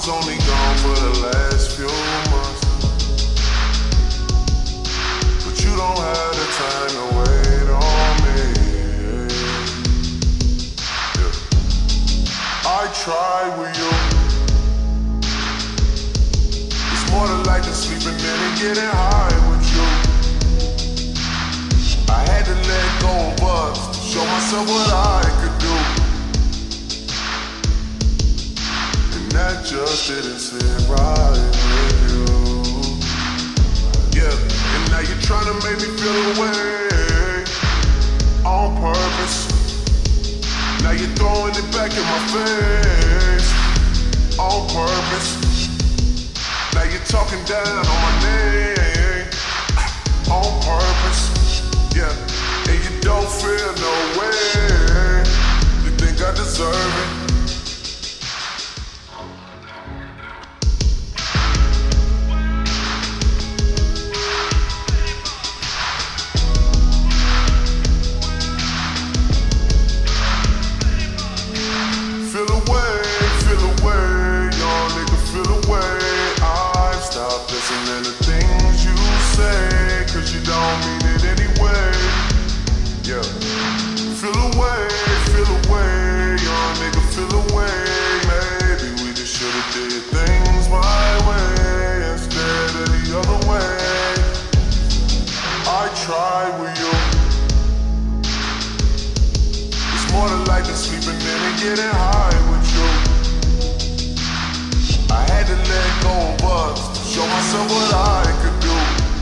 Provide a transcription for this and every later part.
was only gone for the last few months, but you don't have the time to wait on me. Yeah. I tried with you. It's more than like just sleeping in and getting high with you. I had to let go of us to show myself what I could do. That just didn't sit right with you. Yeah, and now you're trying to make me feel away on purpose. Now you're throwing it back in my face on purpose. Now you're talking down on my name on purpose. Yeah, and you don't feel no way. You think I deserve it? Listening to things you say, cause you don't mean it anyway. Yeah. Feel away, young nigga, feel away. Maybe we just should've did things my way instead of the other way. I tried with you. It's more than like just sleeping in and getting high with you. I had to let go of us, show myself what I could do.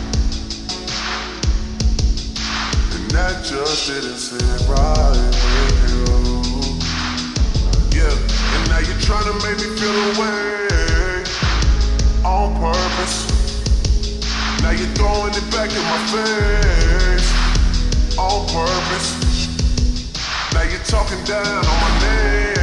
And that just didn't sit right with you. Yeah, and now you're trying to make me feel away on purpose. Now you're throwing it back in my face on purpose. Now you're talking down on my name